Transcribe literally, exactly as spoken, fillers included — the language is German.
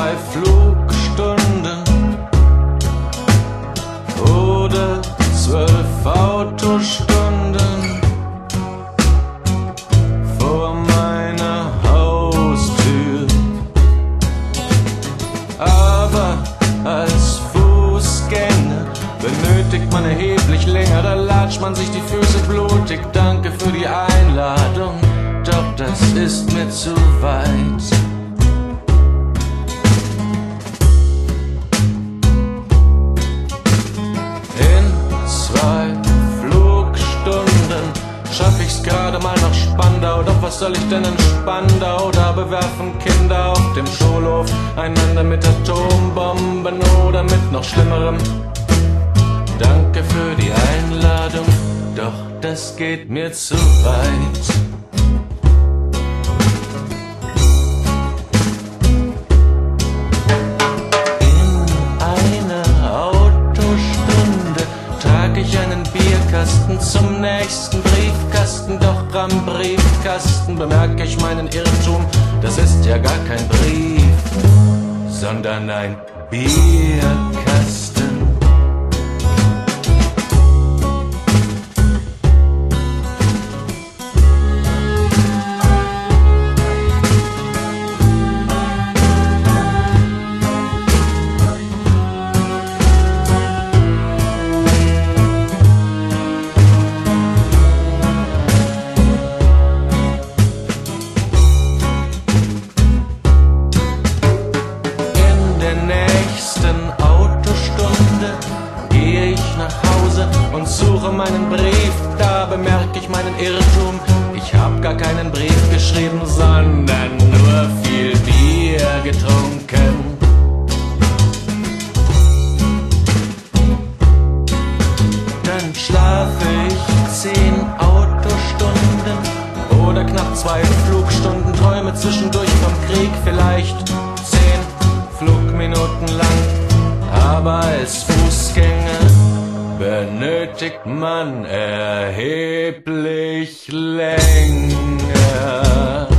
zwei Flugstunden oder zwölf Autostunden vor meiner Haustür. Aber als Fußgänger benötigt man erheblich länger, da latscht man sich die Füße blutig. Danke für die Einladung, doch das ist mir zu weit. In zwei Flugstunden schaff ich's gerade mal nach Spandau, doch was soll ich denn in Spandau? Da bewerfen Kinder auf dem Schulhof einander mit Atombomben oder mit noch Schlimmerem. Danke für die Einladung, doch das geht mir zu weit. In einer Autostunde trage ich einen Bierkasten zum nächsten Briefkasten, doch am Briefkasten bemerke ich meinen Irrtum. Das ist ja gar kein Brief, sondern ein Bierkasten. Und suche meinen Brief, da bemerke ich meinen Irrtum. Ich hab gar keinen Brief geschrieben, sondern nur viel Bier getrunken. Dann schlafe ich zehn Autostunden oder knapp zwei Flugstunden, träume zwischendurch vom Krieg, vielleicht zehn Flugminuten lang. Aber als Fußgänger benötigt man erheblich länger.